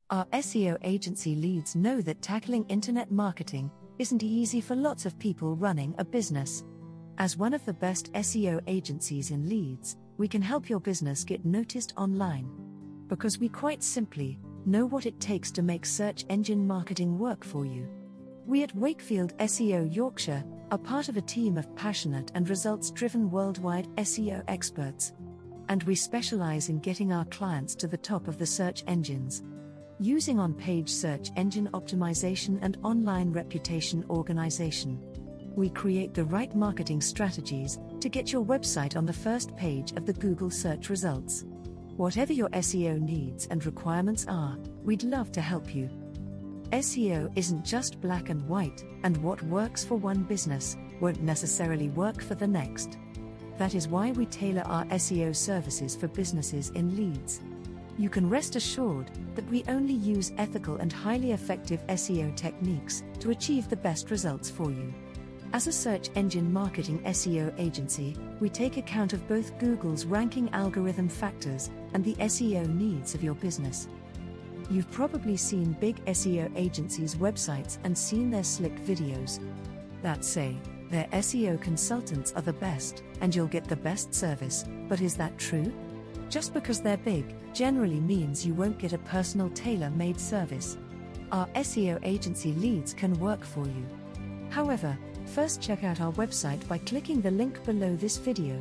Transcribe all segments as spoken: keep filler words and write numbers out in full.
Our S E O agency Leeds know that tackling internet marketing isn't easy for lots of people running a business. As one of the best S E O agencies in Leeds, we can help your business get noticed online. Because we quite simply know what it takes to make search engine marketing work for you. We at Wakefield S E O Yorkshire are part of a team of passionate and results-driven worldwide S E O experts. And we specialize in getting our clients to the top of the search engines. Using on-page search engine optimization and online reputation organization, we create the right marketing strategies to get your website on the first page of the Google search results. Whatever your S E O needs and requirements are, we'd love to help you. S E O isn't just black and white, and what works for one business won't necessarily work for the next. That is why we tailor our S E O services for businesses in Leeds. You can rest assured that we only use ethical and highly effective S E O techniques to achieve the best results for you. As a search engine marketing S E O agency, we take account of both Google's ranking algorithm factors and the S E O needs of your business. You've probably seen big S E O agencies' websites and seen their slick videos that say their S E O consultants are the best and you'll get the best service, but is that true? Just because they're big generally means you won't get a personal tailor-made service. Our S E O agency Leeds can work for you. However, first check out our website by clicking the link below this video.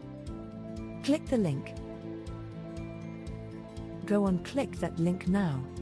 Click the link. Go on, click that link now.